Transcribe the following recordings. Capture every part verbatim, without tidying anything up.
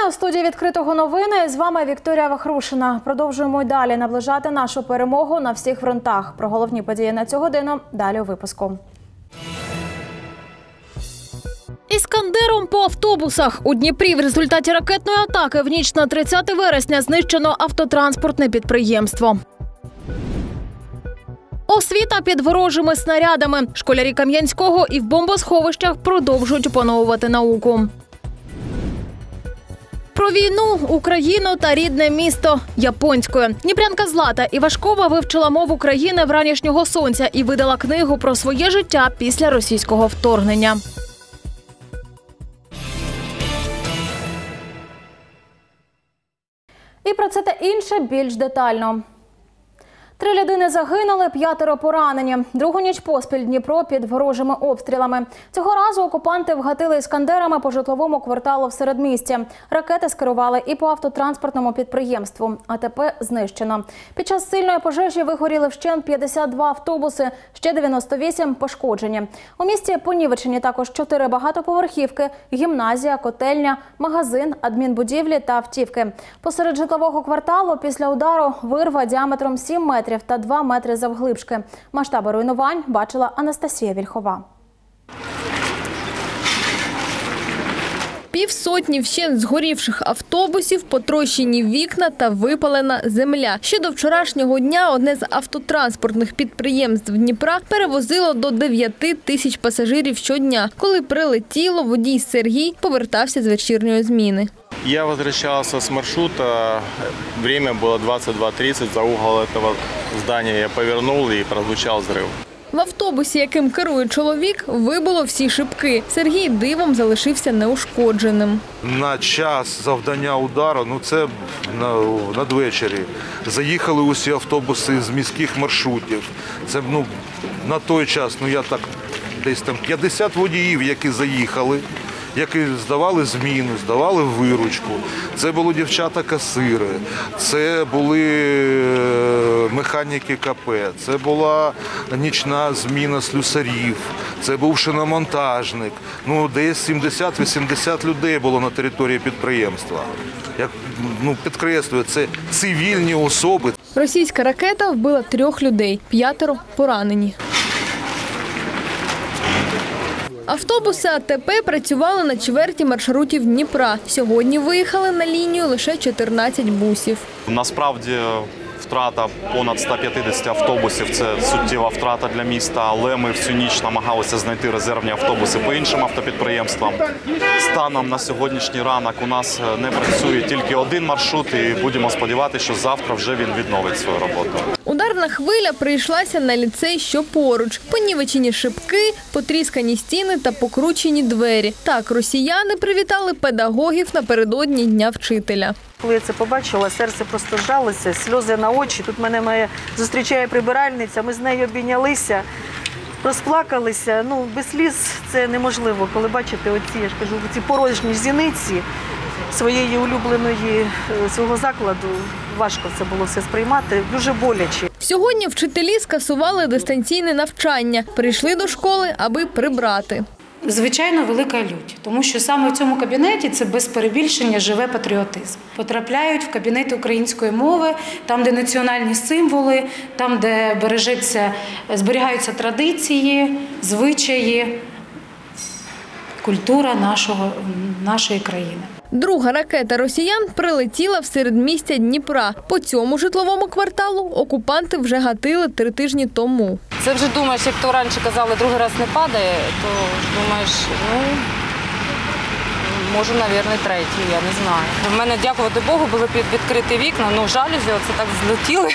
Вітаю, в студії «Відкритого новини». З вами Вікторія Вахрушина. Продовжуємо й далі наближати нашу перемогу на всіх фронтах. Про головні події на цю годину далі у випуску. Іскандером по автобусах. У Дніпрі в результаті ракетної атаки в ніч на тридцяте вересня знищено автотранспортне підприємство. Освіта під ворожими снарядами. Школярі Кам'янського і в бомбосховищах продовжують опановувати науку. Про війну, Україну та рідне місто японською. Дніпрянка Злата Івашкова вивчила мову країни вранішнього сонця і видала книгу про своє життя після російського вторгнення. І про це та інше більш детально. Три людини загинули, п'ятеро поранені. Другу ніч поспіль Дніпро під ворожими обстрілами. Цього разу окупанти вгатили іскандерами по житловому кварталу в середмісті. Ракети скерували і по автотранспортному підприємству. АТП знищено. Під час сильної пожежі вигоріли вщент п'ятдесят два автобуси, ще дев'яносто вісім пошкоджені. У місті понівечені також чотири багатоповерхівки, гімназія, котельня, магазин, адмінбудівлі та автівки. Посеред житлового кварталу після удару вирва діаметром сім метрів та два метри завглибшки. Масштаби руйнувань бачила Анастасія Вільхова. Півсотні вщент згорівших автобусів, потрощені вікна та випалена земля. Ще до вчорашнього дня одне з автотранспортних підприємств Дніпра перевозило до дев'яти тисяч пасажирів щодня. Коли прилетіло, водій Сергій повертався з вечірньої зміни. Я возвращался с маршрута, время было двадцать два тридцать, за угол этого здания я повернул и прозвучал взрыв. В автобусі, яким керує чоловік, вибило всі шибки. Сергій дивом залишився неушкодженим. На час завдання удару, ну це надвечері, заїхали усі автобуси з міських маршрутів. Це ну, на той час, ну я так, десь там п'ятдесят водіїв, які заїхали, які здавали зміну, здавали виручку. Це були дівчата-касири, це були механіки КП, це була нічна зміна слюсарів, це був шиномонтажник. Ну, десь сімдесят-вісімдесят людей було на території підприємства. Я ну, підкреслюю, це цивільні особи. Російська ракета вбила трьох людей, п'ятеро поранені. Автобуси АТП працювали на чверті маршрутів Дніпра. Сьогодні виїхали на лінію лише чотирнадцять бусів. Насправді втрата понад ста п'ятдесяти автобусів – це суттєва втрата для міста, але ми всю ніч намагалися знайти резервні автобуси по іншим автопідприємствам. Станом на сьогоднішній ранок у нас не працює тільки один маршрут і будемо сподіватися, що завтра вже він відновить свою роботу. Ударна хвиля прийшлася на ліцей, що поруч. Понівечені шибки, потріскані стіни та покручені двері. Так росіяни привітали педагогів напередодні Дня вчителя. Коли я це побачила, серце просто зжалося, сльози на очі. Тут мене моя зустрічає прибиральниця, ми з нею обійнялися, розплакалися. Ну, без сліз це неможливо, коли бачите оці, я ж кажу, ці порожні зіниці своєї улюбленої, свого закладу. Важко це було все сприймати, дуже боляче. Сьогодні вчителі скасували дистанційне навчання, прийшли до школи, аби прибрати. Звичайно, велика лють, тому що саме в цьому кабінеті це без перебільшення живе патріотизм. Потрапляють в кабінети української мови, там, де національні символи, там, де бережеться, зберігаються традиції, звичаї, культура нашого, нашої країни. Друга ракета росіян прилетіла в середмістя Дніпра. По цьому житловому кварталу окупанти вже гатили три тижні тому. Це вже думаєш, як то раніше казали, другий раз не падає, то думаєш, ну, може, мабуть, третій, я не знаю. У мене, дякувати Богу, були відкриті вікна, ну, жалюзі, оце так злетіли,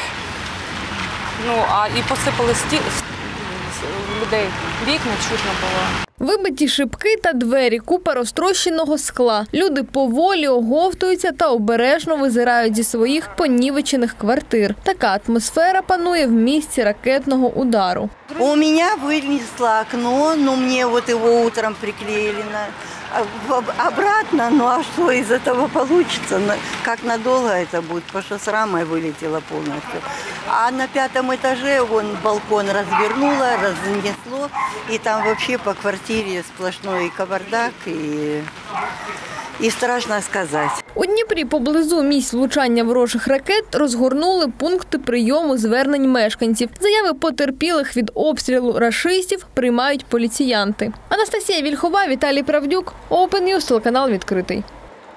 ну, а і посипали сті... людей, вікна чутно було. Вибиті шибки та двері, купа розтрощеного скла. Люди поволі оговтуються та обережно визирають зі своїх понівечених квартир. Така атмосфера панує в місці ракетного удару. У мене винесло окно, но мені вот його утром приклеїли на обратно, ну а что из этого получится? Как надолго это будет? Потому что с рамой вылетело полностью. А на пятом этаже вон балкон развернуло, разнесло, и там вообще по квартире сплошной кавардак и и страшно сказать. У Дніпрі поблизу місць влучання ворожих ракет розгорнули пункти прийому звернень мешканців. Заяви потерпілих від обстрілу рашистів приймають поліціянти. Анастасія Вільхова, Віталій Правдюк, Open News, телеканал «Відкритий».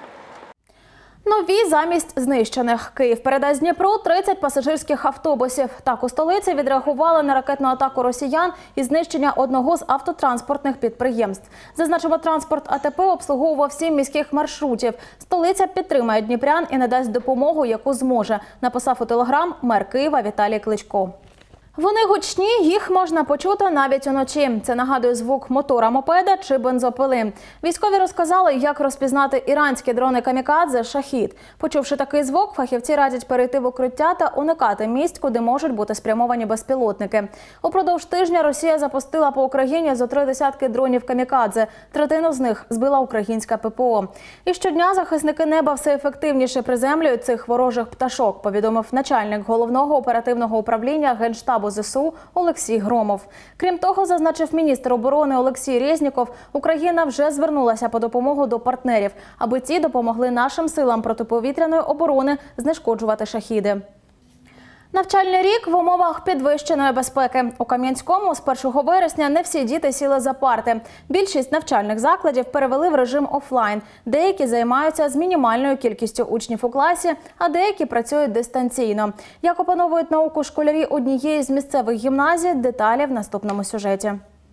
Нові замість знищених. Київ передасть Дніпру тридцять пасажирських автобусів. Так у столиці відреагували на ракетну атаку росіян і знищення одного з автотранспортних підприємств. Зазначимо, транспорт АТП обслуговував сім міських маршрутів. Столиця підтримає дніпрян і надасть допомогу, яку зможе, написав у Телеграм мер Києва Віталій Кличко. Вони гучні, їх можна почути навіть уночі. Це нагадує звук мотора мопеда чи бензопили. Військові розказали, як розпізнати іранські дрони камікадзе «Шахід». Почувши такий звук, фахівці радять перейти в укриття та уникати місць, куди можуть бути спрямовані безпілотники. Упродовж тижня Росія запустила по Україні зо три десятки дронів камікадзе. Третину з них збила українська ППО. І щодня захисники неба все ефективніше приземлюють цих ворожих пташок, повідомив начальник головного оперативного управління Генштабу ЗСУ Олексій Громов. Крім того, зазначив міністр оборони Олексій Резніков, Україна вже звернулася по допомогу до партнерів, аби ті допомогли нашим силам протиповітряної оборони знешкоджувати шахіди. Навчальний рік в умовах підвищеної безпеки. У Кам'янському з першого вересня не всі діти сіли за парти. Більшість навчальних закладів перевели в режим офлайн. Деякі займаються з мінімальною кількістю учнів у класі, а деякі працюють дистанційно. Як опановують науку школярі однієї з місцевих гімназій, деталі в наступному сюжеті.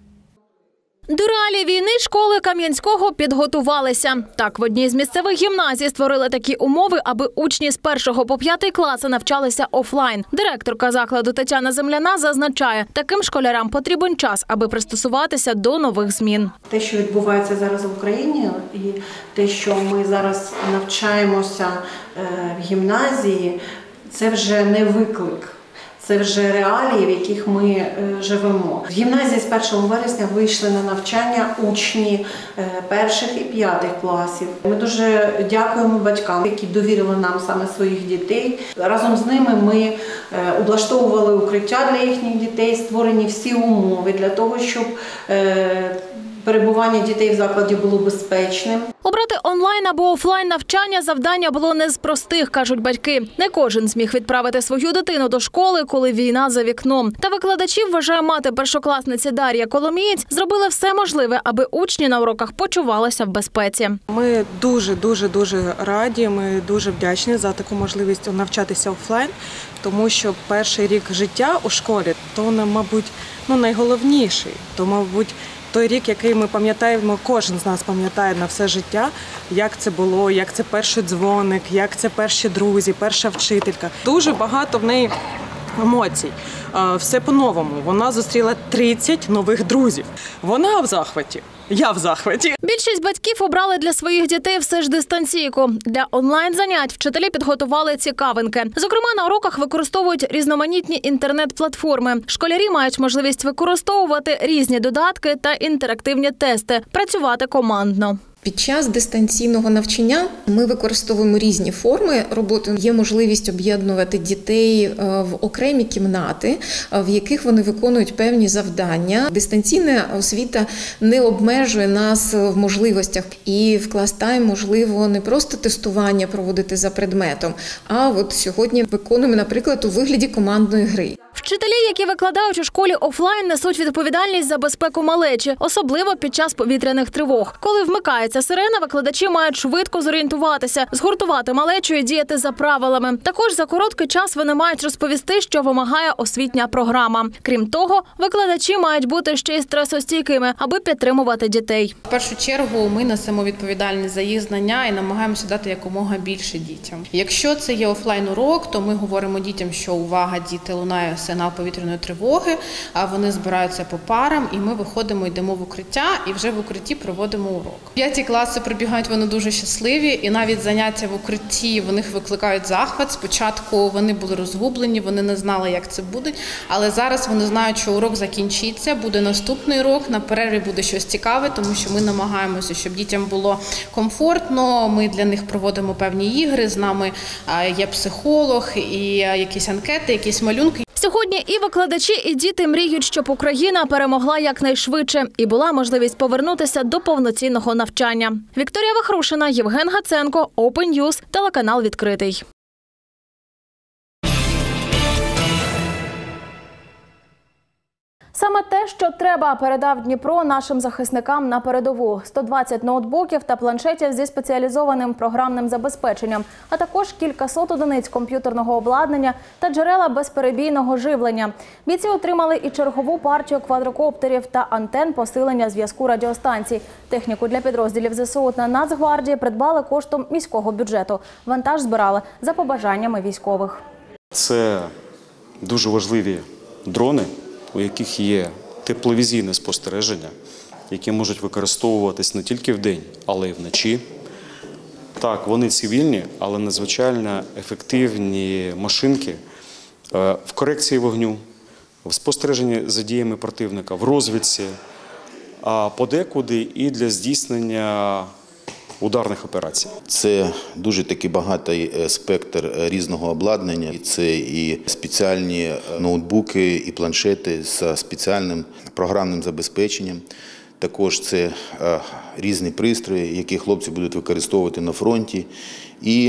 До реалій війни школи Кам'янського підготувалися. Так, в одній з місцевих гімназій створили такі умови, аби учні з першого по п'ятий класи навчалися офлайн. Директорка закладу Тетяна Земляна зазначає, таким школярам потрібен час, аби пристосуватися до нових змін. Те, що відбувається зараз в Україні, і те, що ми зараз навчаємося в гімназії, це вже не виклик. Це вже реалії, в яких ми живемо. В гімназії з першого вересня вийшли на навчання учні перших і п'ятих класів. Ми дуже дякуємо батькам, які довірили нам саме своїх дітей. Разом з ними ми облаштовували укриття для їхніх дітей, створені всі умови для того, щоб перебування дітей в закладі було безпечним. Обрати онлайн або офлайн навчання завдання було не з простих, кажуть батьки. Не кожен зміг відправити свою дитину до школи, коли війна за вікном. Та викладачі, вважає мати першокласниці Дар'я Коломієць, зробили все можливе, аби учні на уроках почувалися в безпеці. Ми дуже-дуже-дуже раді, ми дуже вдячні за таку можливість навчатися офлайн, тому що перший рік життя у школі, то, мабуть, ну, найголовніший, то, мабуть, той рік, який ми пам'ятаємо, кожен з нас пам'ятає на все життя, як це було, як це перший дзвоник, як це перші друзі, перша вчителька. Дуже багато в неї емоцій. Все по-новому. Вона зустріла тридцять нових друзів. Вона в захваті. Я в захваті. Більшість батьків обрали для своїх дітей все ж дистанційку. Для онлайн-занять вчителі підготували цікавинки. Зокрема, на уроках використовують різноманітні інтернет-платформи. Школярі мають можливість використовувати різні додатки та інтерактивні тести, працювати командно. Під час дистанційного навчання ми використовуємо різні форми роботи. Є можливість об'єднувати дітей в окремі кімнати, в яких вони виконують певні завдання. Дистанційна освіта не обмежує нас в можливостях. І в клас-тайм можливо не просто тестування проводити за предметом, а от сьогодні виконуємо, наприклад, у вигляді командної гри. Вчителі, які викладають у школі офлайн, несуть відповідальність за безпеку малечі, особливо під час повітряних тривог. Коли вмикається сирена, викладачі мають швидко зорієнтуватися, згуртувати малечу і діяти за правилами. Також за короткий час вони мають розповісти, що вимагає освітня програма. Крім того, викладачі мають бути ще й стресостійкими, аби підтримувати дітей. В першу чергу ми несемо відповідальність за їх знання і намагаємося дати якомога більше дітям. Якщо це є офлайн-урок, то ми говоримо дітям, що увага, діти, лунає сигнал повітряної тривоги, а вони збираються по парам, і ми виходимо, йдемо в укриття, і вже в укритті проводимо урок. П'яті класи прибігають, вони дуже щасливі, і навіть заняття в укритті в них викликають захват. Спочатку вони були розгублені, вони не знали, як це буде, але зараз вони знають, що урок закінчиться, буде наступний урок, на перерві буде щось цікаве, тому що ми намагаємося, щоб дітям було комфортно, ми для них проводимо певні ігри, з нами є психолог, і якісь анкети, якісь малюнки. Сьогодні і викладачі, і діти мріють, щоб Україна перемогла якнайшвидше і була можливість повернутися до повноцінного навчання. Вікторія Вахрушина, Євген Гаценко, Open News, телеканал «Відкритий». Саме те, що треба, передав Дніпро нашим захисникам на передову. сто двадцять ноутбуків та планшетів зі спеціалізованим програмним забезпеченням, а також кількасот одиниць комп'ютерного обладнання та джерела безперебійного живлення. Бійці отримали і чергову партію квадрокоптерів та антен посилення зв'язку радіостанцій. Техніку для підрозділів ЗСУ та Нацгвардії придбали коштом міського бюджету. Вантаж збирали за побажаннями військових. Це дуже важливі дрони, у яких є тепловізійне спостереження, які можуть використовуватись не тільки вдень, але й вночі. Так, вони цивільні, але надзвичайно ефективні машинки в корекції вогню, в спостереженні за діями противника, в розвідці, а подекуди і для здійснення ударних операцій. Це дуже такий багатий спектр різного обладнання. Це і спеціальні ноутбуки, і планшети з спеціальним програмним забезпеченням. Також це різні пристрої, які хлопці будуть використовувати на фронті. І,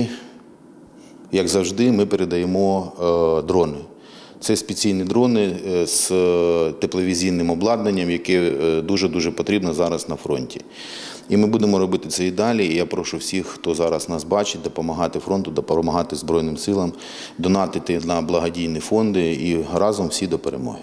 як завжди, ми передаємо дрони. Це спеціальні дрони з тепловізійним обладнанням, яке дуже-дуже потрібно зараз на фронті. І ми будемо робити це і далі. І я прошу всіх, хто зараз нас бачить, допомагати фронту, допомагати Збройним силам, донатити на благодійні фонди і разом всі до перемоги.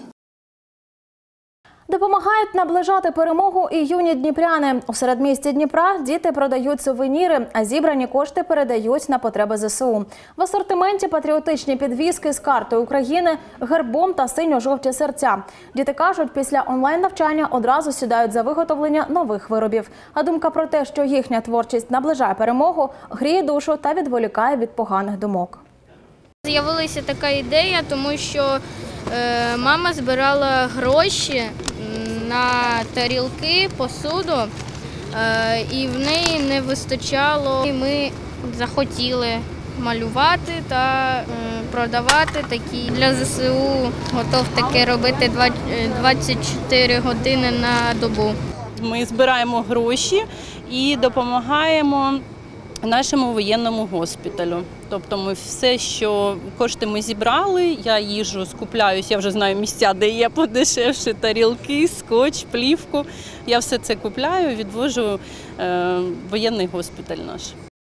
Допомагають наближати перемогу і юні дніпряни. У середмісті Дніпра діти продають сувеніри, а зібрані кошти передають на потреби ЗСУ. В асортименті патріотичні підвіски з картою України, гербом та синьо-жовті серця. Діти кажуть, після онлайн-навчання одразу сідають за виготовлення нових виробів. А думка про те, що їхня творчість наближає перемогу, гріє душу та відволікає від поганих думок. З'явилася така ідея, тому що е, мама збирала гроші на тарілки, посуду, е, і в неї не вистачало. І ми захотіли малювати та е, продавати такі. Для ЗСУ готов таке робити двадцять чотири години на добу. Ми збираємо гроші і допомагаємо нашому воєнному госпіталю. Тобто ми все, що кошти ми зібрали, я їжу, скупляюсь, я вже знаю місця, де є подешевші тарілки, скотч, плівку. Я все це купляю, відвожу е, воєнний госпіталь наш.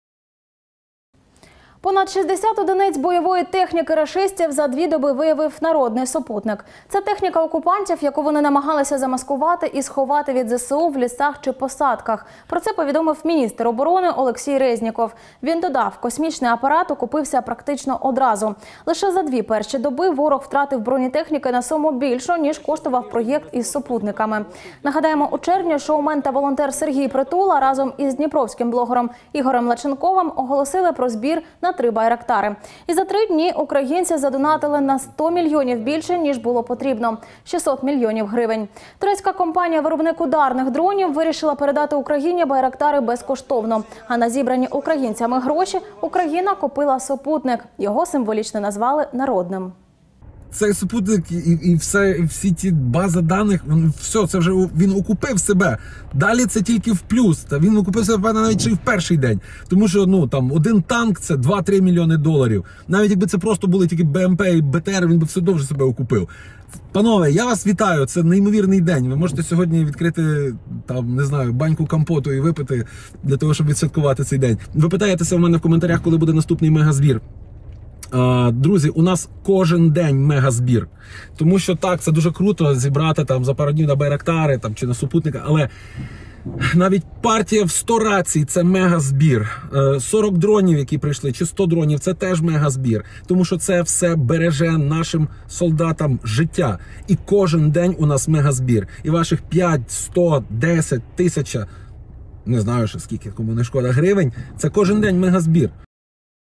Понад шістдесят одиниць бойової техніки рашистів за дві доби виявив народний супутник. Це техніка окупантів, яку вони намагалися замаскувати і сховати від ЗСУ в лісах чи посадках. Про це повідомив міністр оборони Олексій Резніков. Він додав, космічний апарат окупився практично одразу. Лише за дві перші доби ворог втратив бронетехніки на суму більшу, ніж коштував проєкт із супутниками. Нагадаємо, у червні шоумен та волонтер Сергій Притула разом із дніпровським блогером Ігорем Лаченковим оголосили про збір на три байрактари. І за три дні українці задонатили на сто мільйонів більше, ніж було потрібно – шістсот мільйонів гривень. Турецька компанія-виробник ударних дронів вирішила передати Україні байрактари безкоштовно. А на зібрані українцями гроші Україна купила супутник. Його символічно назвали народним. Цей супутник і, і все, і всі ті бази даних, він, все, це вже він окупив себе. Далі це тільки в плюс. Та він окупив себе навіть ще й в перший день. Тому що ну, там, один танк – це два-три мільйони доларів. Навіть якби це просто були тільки БМП і БТР, він би все одно вже себе окупив. Панове, я вас вітаю, це неймовірний день. Ви можете сьогодні відкрити, там, не знаю, баньку компоту і випити для того, щоб відсвяткувати цей день. Ви питаєтеся в мене в коментарях, коли буде наступний мегазбір. Друзі, у нас кожен день мегазбір. Тому що так, це дуже круто зібрати там за пару днів на байрактари там, чи на супутника, але навіть партія в сто рацій – це мегазбір. сорок дронів, які прийшли, чи сто дронів – це теж мегазбір. Тому що це все береже нашим солдатам життя. І кожен день у нас мегазбір. І ваших п'ять, сто, десять, тисяча, не знаю, що скільки, кому не шкода, гривень – це кожен день мегазбір.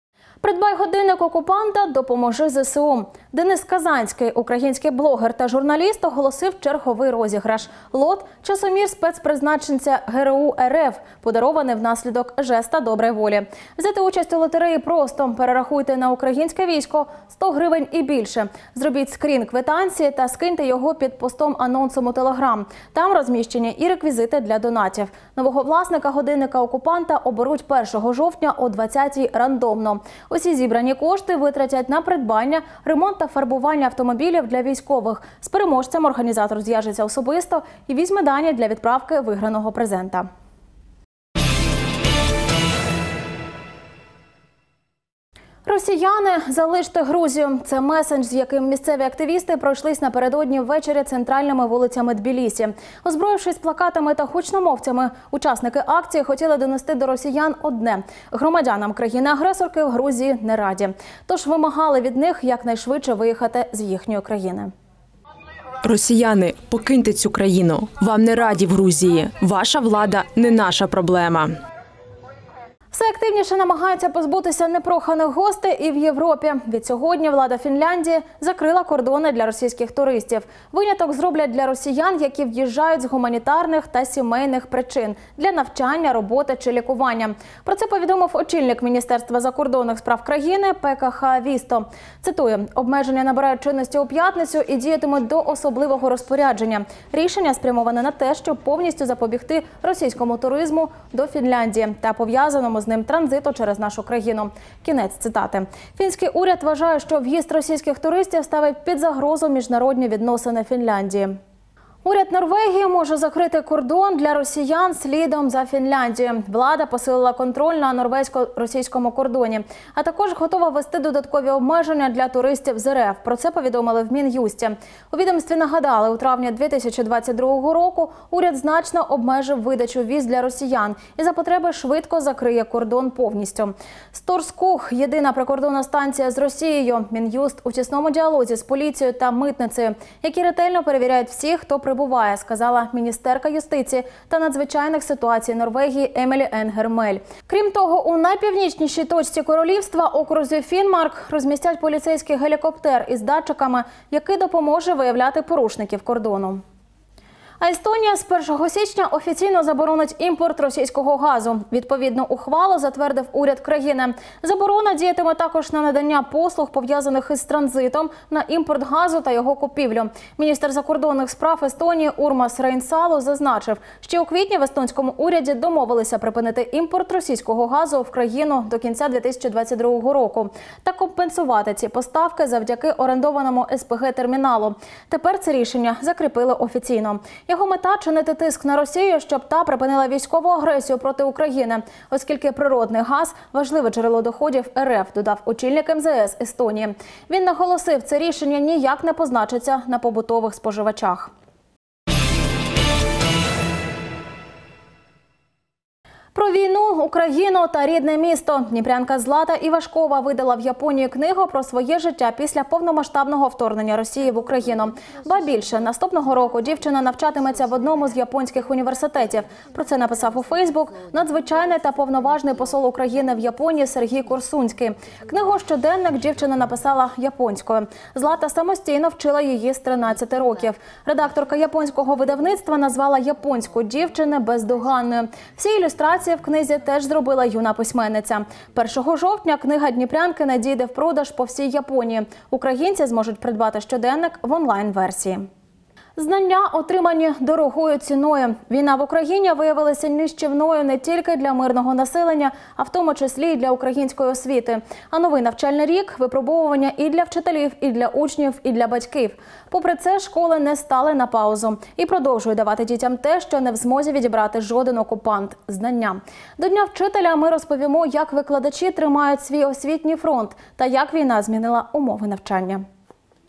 Придбай годинник окупанта, допоможи зе се у. Денис Казанський, український блогер та журналіст, оголосив черговий розіграш. Лот – часомір спецпризначенця ге ер у ер еф, подарований внаслідок жеста доброї волі. Взяти участь у лотереї просто. Перерахуйте на українське військо сто гривень і більше. Зробіть скрін квитанції та скиньте його під постом анонсом у Телеграм. Там розміщені і реквізити для донатів. Нового власника годинника окупанта оберуть першого жовтня о двадцятій рандомно. Усі зібрані кошти витратять на придбання, ремонт та фарбування автомобілів для військових. З переможцем організатор зв'яжеться особисто і візьме дані для відправки виграного презента. Росіяни, залиште Грузію. Це месендж, з яким місцеві активісти пройшлись напередодні ввечері центральними вулицями Тбілісі. Озброївшись плакатами та гучномовцями, учасники акції хотіли донести до росіян одне – громадянам країни-агресорки в Грузії не раді. Тож вимагали від них якнайшвидше виїхати з їхньої країни. Росіяни, покиньте цю країну. Вам не раді в Грузії. Ваша влада не наша проблема. Все активніше намагаються позбутися непроханих гостей і в Європі. Від сьогодні влада Фінляндії закрила кордони для російських туристів. Виняток зроблять для росіян, які в'їжджають з гуманітарних та сімейних причин – для навчання, роботи чи лікування. Про це повідомив очільник Міністерства закордонних справ країни Пе Ка Ха Вісто. Цитую, обмеження набирають чинності у п'ятницю і діятимуть до особливого розпорядження. Рішення спрямоване на те, щоб повністю запобігти російському туризму до Фінляндії та пов'язаному з ним транзиту через нашу країну. Кінець цитати. Фінський уряд вважає, що в'їзд російських туристів ставить під загрозу міжнародні відносини Фінляндії. Уряд Норвегії може закрити кордон для росіян слідом за Фінляндією. Влада посилила контроль на норвезько-російському кордоні, а також готова ввести додаткові обмеження для туристів з ер еф. Про це повідомили в Мін'юсті. У відомстві нагадали, у травні дві тисячі двадцять другого року уряд значно обмежив видачу віз для росіян і за потреби швидко закриє кордон повністю. Сторскух – єдина прикордонна станція з Росією. Мін'юст у тісному діалозі з поліцією та митницею, які ретельно перевіряють всіх, хто прибуває, сказала міністерка юстиції та надзвичайних ситуацій Норвегії Емілі Енгермель. Крім того, у найпівнічнішій точці королівства, окрузі Фінмарк, розмістять поліцейський гелікоптер із датчиками, який допоможе виявляти порушників кордону. А Естонія з першого січня офіційно заборонить імпорт російського газу. Відповідну ухвалу затвердив уряд країни. Заборона діятиме також на надання послуг, пов'язаних із транзитом, на імпорт газу та його купівлю. Міністр закордонних справ Естонії Урмас Рейнсалу зазначив, що у квітні в естонському уряді домовилися припинити імпорт російського газу в країну до кінця дві тисячі двадцять другого року та компенсувати ці поставки завдяки орендованому ес пе ге-терміналу. Тепер це рішення закріпили офіційно. Його мета – чинити тиск на Росію, щоб та припинила військову агресію проти України, оскільки природний газ – важливе джерело доходів ер еф, додав очільник ем зе ес Естонії. Він наголосив, це рішення ніяк не позначиться на побутових споживачах. Про війну, Україну та рідне місто. Дніпрянка Злата Івашкова видала в Японії книгу про своє життя після повномасштабного вторгнення Росії в Україну. Ба більше, наступного року дівчина навчатиметься в одному з японських університетів. Про це написав у Фейсбук надзвичайний та повноважний посол України в Японії Сергій Корсунський. Книгу «Щоденник» дівчина написала японською. Злата самостійно вчила її з тринадцяти років. Редакторка японського видавництва назвала японську дівчину бездоганною. Всі ілюстрації в книзі теж зробила юна письменниця. першого жовтня книга Дніпрянки надійде в продаж по всій Японії. Українці зможуть придбати щоденник в онлайн-версії. Знання, отримані дорогою ціною. Війна в Україні виявилася нищівною не тільки для мирного населення, а в тому числі і для української освіти. А новий навчальний рік – випробовування і для вчителів, і для учнів, і для батьків. Попри це, школи не стали на паузу і продовжують давати дітям те, що не в змозі відібрати жоден окупант – знання. До Дня вчителя ми розповімо, як викладачі тримають свій освітній фронт та як війна змінила умови навчання.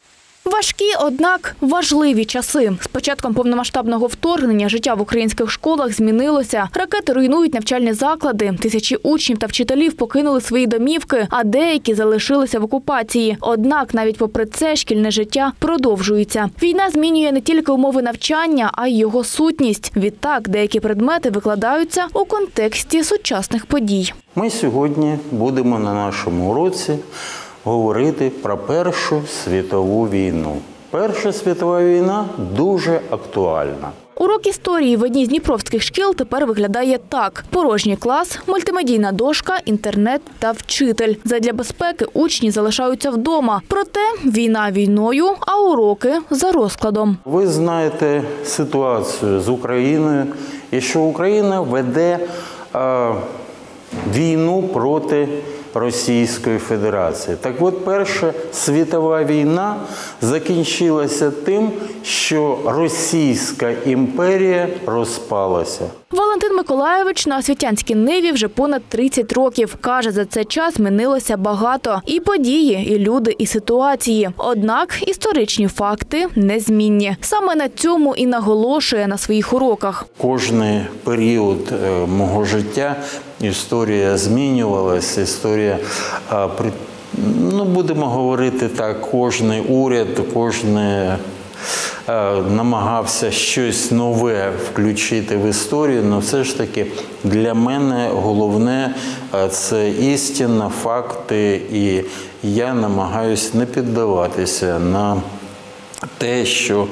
Важкі, однак важливі часи. З початком повномасштабного вторгнення життя в українських школах змінилося. Ракети руйнують навчальні заклади, тисячі учнів та вчителів покинули свої домівки, а деякі залишилися в окупації. Однак навіть попри це шкільне життя продовжується. Війна змінює не тільки умови навчання, а й його сутність. Відтак деякі предмети викладаються у контексті сучасних подій. Ми сьогодні будемо на нашому уроці говорити про Першу світову війну. Перша світова війна дуже актуальна. Урок історії в одній з дніпровських шкіл тепер виглядає так. Порожній клас, мультимедійна дошка, інтернет та вчитель. Задля безпеки учні залишаються вдома. Проте війна війною, а уроки за розкладом. Ви знаєте ситуацію з Україною, і що Україна веде е, війну проти Російської Федерації. Так от, Перша світова війна закінчилася тим, що Російська імперія розпалася. Валентин Миколайович на освітянській ниві вже понад тридцять років. Каже, за цей час змінилося багато. І події, і люди, і ситуації. Однак історичні факти незмінні. Саме на цьому і наголошує на своїх уроках. Кожний період мого життя історія змінювалася, історія, ну, будемо говорити так, кожний уряд, кожний намагався щось нове включити в історію, але все ж таки для мене головне – це істина, факти, і я намагаюся не піддаватися на те, що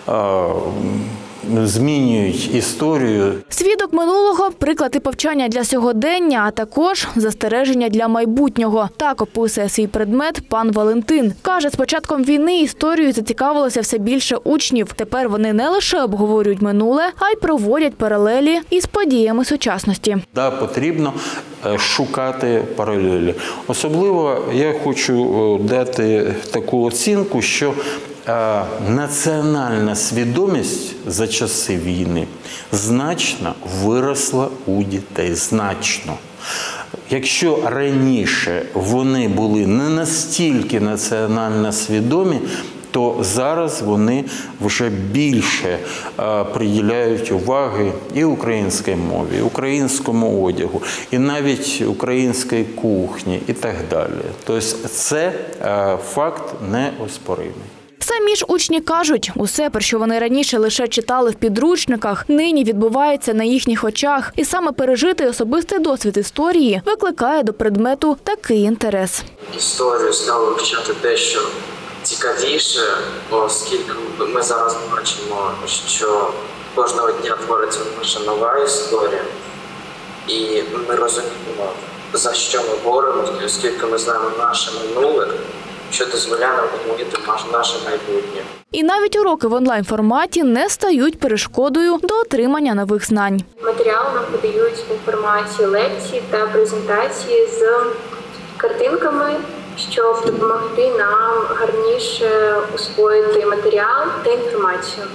змінюють історію. Свідок минулого – приклад і повчання для сьогодення, а також застереження для майбутнього. Так описує свій предмет пан Валентин. Каже, з початком війни історією зацікавилося все більше учнів. Тепер вони не лише обговорюють минуле, а й проводять паралелі із подіями сучасності. Да, потрібно шукати паралелі. Особливо я хочу дати таку оцінку, що національна свідомість за часи війни значно виросла у дітей, значно. Якщо раніше вони були не настільки національно свідомі, то зараз вони вже більше приділяють уваги і українській мові, і українському одягу, і навіть українській кухні і так далі. Тобто це факт неоспоримий. Самі ж учні кажуть, усе, про що вони раніше лише читали в підручниках, нині відбувається на їхніх очах. І саме пережитий особистий досвід історії викликає до предмету такий інтерес. Історію стало вивчати дещо цікавіше, оскільки ми зараз бачимо, що кожного дня твориться наша нова історія. І ми розуміємо, за що ми боремося, оскільки ми знаємо наше минуле, що дозволяє нам відмінити наше майбутнє. І навіть уроки в онлайн-форматі не стають перешкодою до отримання нових знань. Матеріал нам подають інформацію, лекції та презентації з картинками, щоб допомогти нам гарніше усвоїти матеріал та інформацію.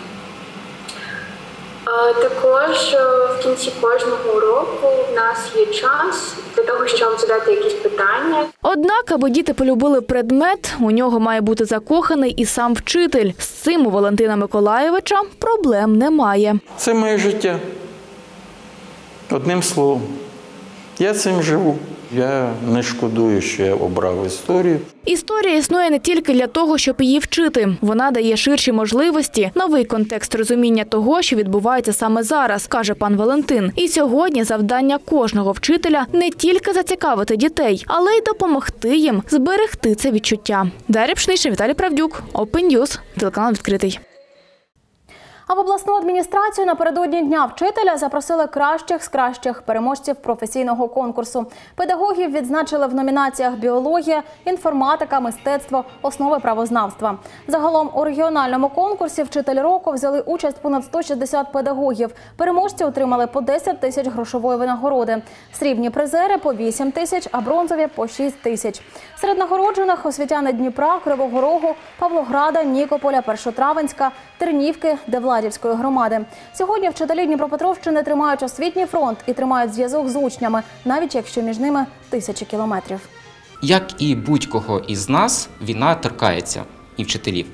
Також в кінці кожного уроку в нас є час для того, щоб задати якісь питання. Однак, аби діти полюбили предмет, у нього має бути закоханий і сам вчитель. З цим у Валентина Миколайовича проблем немає. Це моє життя. Одним словом. Я цим живу. Я не шкодую, що я обрав історію. Історія існує не тільки для того, щоб її вчити. Вона дає ширші можливості, новий контекст розуміння того, що відбувається саме зараз, каже пан Валентин. І сьогодні завдання кожного вчителя не тільки зацікавити дітей, але й допомогти їм зберегти це відчуття. Дар'я Пшнична, Віталій Правдюк, Open News, телеканал «Відкритий». А в обласну адміністрацію напередодні Дня вчителя запросили кращих з кращих переможців професійного конкурсу. Педагогів відзначили в номінаціях «Біологія», «Інформатика», «Мистецтво», «Основи правознавства». Загалом у регіональному конкурсі «Вчитель року» взяли участь понад сто шістдесят педагогів. Переможці отримали по десять тисяч грошової винагороди. Срібні призери – по вісім тисяч, а бронзові – по шість тисяч. Серед нагороджених – освітяни Дніпра, Кривого Рогу, Павлограда, Нікополя, Першотравенська, Тернівки, Девладівської громади. Сьогодні вчителі Дніпропетровщини тримають освітній фронт і тримають зв'язок з учнями, навіть якщо між ними тисячі кілометрів. Як і будь-кого із нас, війна торкається і вчителів.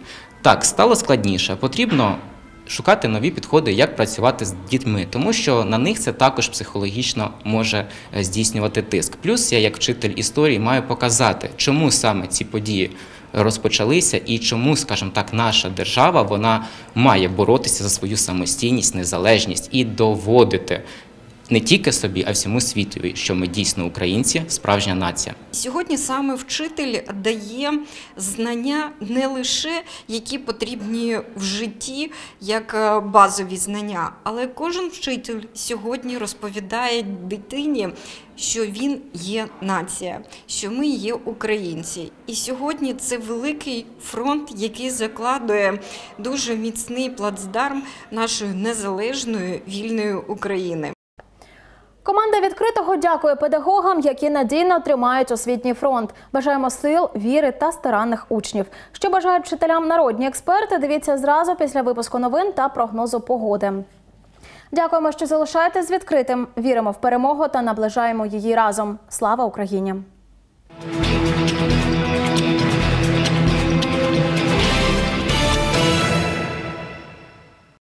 Так, стало складніше. Потрібно шукати нові підходи, як працювати з дітьми, тому що на них це також психологічно може здійснювати тиск. Плюс я, як вчитель історії, маю показати, чому саме ці події розпочалися і чому, скажімо так, наша держава, вона має боротися за свою самостійність, незалежність і доводити не тільки собі, а всьому світові, що ми дійсно українці, справжня нація. Сьогодні саме вчитель дає знання не лише, які потрібні в житті, як базові знання, але кожен вчитель сьогодні розповідає дитині, що він є нація, що ми є українці. І сьогодні це великий фронт, який закладує дуже міцний плацдарм нашої незалежної, вільної України. Команда «Відкритого» дякує педагогам, які надійно тримають освітній фронт. Бажаємо сил, віри та старанних учнів. Що бажають вчителям народні експерти, дивіться зразу після випуску новин та прогнозу погоди. Дякуємо, що залишаєтесь з «Відкритим». Віримо в перемогу та наближаємо її разом. Слава Україні!